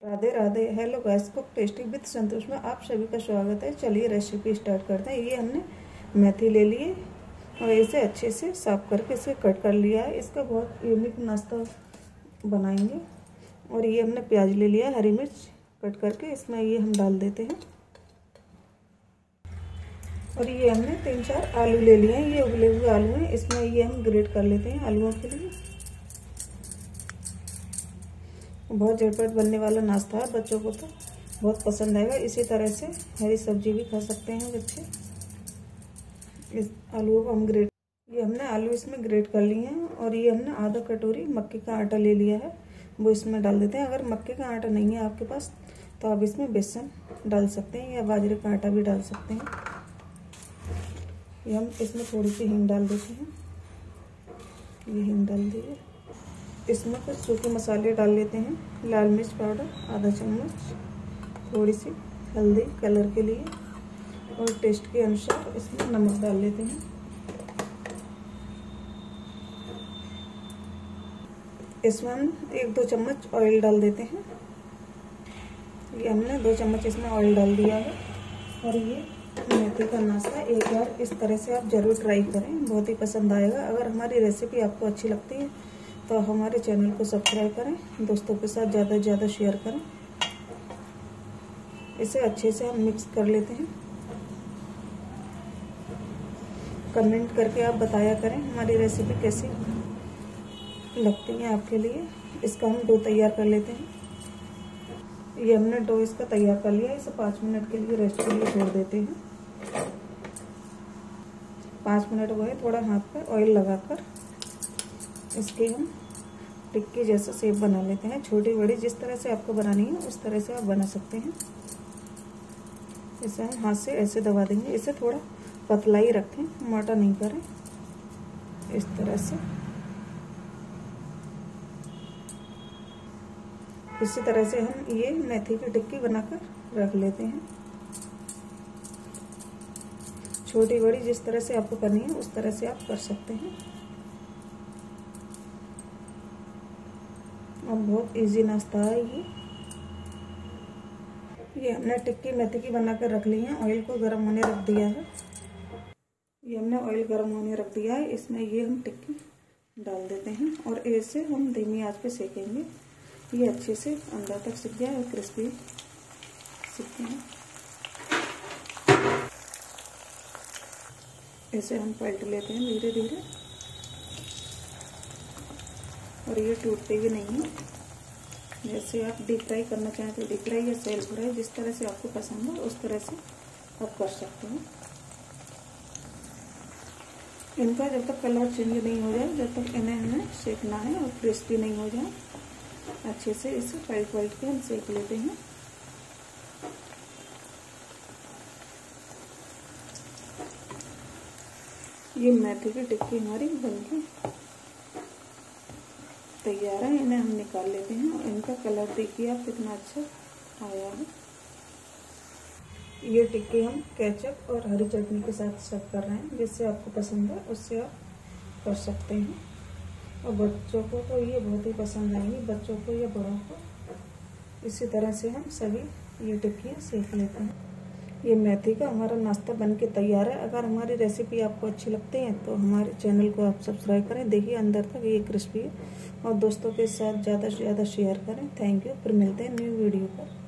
Radhe Radhe. Hello guys, cook tasty with Santosh में आप सभी का स्वागत है। चलिए रेसिपी स्टार्ट करते हैं। ये हमने मेथी ले लिए और इसे अच्छे से साफ करके इसे कट कर लिया है। इसका बहुत यूनिक नाश्ता बनाएंगे। और ये हमने प्याज ले लिया, हरी मिर्च कट करके इसमें ये हम डाल देते हैं। और ये हमने 3-4 आलू ले लिए हैं, ये उबले हुए आलू हैं। इसमें ये हम ग्रेट कर लेते हैं आलूओं के लिए। बहुत झटपट बनने वाला नाश्ता है, बच्चों को तो बहुत पसंद आएगा। इसी तरह से हरी सब्जी भी खा सकते हैं बच्चे। इस आलूओं को हम ये हमने आलू इसमें ग्रेट कर लिए हैं। और ये हमने आधा कटोरी मक्के का आटा ले लिया है, वो इसमें डाल देते हैं। अगर मक्के का आटा नहीं है आपके पास तो आप इसमें बेसन डाल सकते हैं या बाजरे का आटा भी डाल सकते हैं। ये हम इसमें थोड़ी सी हींग डाल देते हैं। ये हींग डाल दीजिए। इसमें कुछ सूखे मसाले डाल लेते हैं। लाल मिर्च पाउडर आधा चम्मच, थोड़ी सी हल्दी कलर के लिए, और टेस्ट के अनुसार इसमें नमक डाल लेते हैं। इसमें हम 1-2 चम्मच ऑयल डाल देते हैं। ये हमने 2 चम्मच इसमें ऑयल डाल दिया है। और ये मेथी का नाश्ता एक बार इस तरह से आप ज़रूर ट्राई करें, बहुत ही पसंद आएगा। अगर हमारी रेसिपी आपको अच्छी लगती है तो हमारे चैनल को सब्सक्राइब करें, दोस्तों के साथ ज़्यादा से ज़्यादा शेयर करें। इसे अच्छे से हम मिक्स कर लेते हैं। कमेंट करके आप बताया करें हमारी रेसिपी कैसी लगती है आपके लिए। इसका हम डो तैयार कर लेते हैं। ये हमने डो इसका तैयार कर लिया। इसे 5 मिनट के लिए रेस्ट के लिए छोड़ देते हैं। 5 मिनट हुए, थोड़ा हाथ पर ऑयल लगाकर इसके हम टिक्की जैसा शेप बना लेते हैं। छोटी बड़ी जिस तरह से आपको बनानी है उस तरह से आप बना सकते हैं। इसे हम हाथ से ऐसे दबा देंगे। इसे थोड़ा पतला ही रखें, मोटा नहीं करें। इस तरह से इसी तरह से हम ये मेथी की टिक्की बनाकर रख लेते हैं। छोटी बड़ी जिस तरह से आपको करनी है उस तरह से आप कर सकते हैं। और बहुत इजी नाश्ता है ये हमने टिक्की मेथी की बनाकर रख ली है। ऑयल को गर्म होने रख दिया है। ये हमने ऑयल गर्म होने रख दिया है। इसमें ये हम टिक्की डाल देते हैं और ऐसे हम धीमी आंच पे सेकेंगे। ये अच्छे से अंदर तक सिक जाए और क्रिस्पी सिकते हैं। ऐसे हम पलट लेते हैं धीरे धीरे। और ये टूटते भी नहीं है। जैसे आप डीप फ्राई करना चाहें तो डीप फ्राई या सेल फ्राई, जिस तरह से आपको पसंद हो उस तरह से आप कर सकते हैं। इनका जब तक कलर चेंज नहीं हो जाए, जब तक इन्हें हमें सेकना है और क्रिस्पी नहीं हो जाए, अच्छे से इसे पलट के हम सेक लेते हैं। ये मेथी की टिक्की हमारी बनके तैयार है। इन्हें हम निकाल लेते हैं। और इनका कलर देखिए आप कितना अच्छा आया है। ये टिक्की हम केचप और हरी चटनी के साथ सर्व कर रहे हैं। जिससे आपको पसंद है उससे आप कर सकते हैं। और बच्चों को तो ये बहुत ही पसंद आएंगी, बच्चों को या बड़ों को। इसी तरह से हम सभी ये टिक्कियाँ सेक लेते हैं। ये मेथी का हमारा नाश्ता बनके तैयार है। अगर हमारी रेसिपी आपको अच्छी लगती है तो हमारे चैनल को आप सब्सक्राइब करें। देखिए अंदर तक ये क्रिस्पी है। और दोस्तों के साथ ज़्यादा से ज़्यादा शेयर करें। Thank you. फिर मिलते हैं न्यू वीडियो पर।